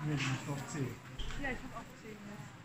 Nee, ich mach auf 10. Ja, ich habe auch 10 jetzt.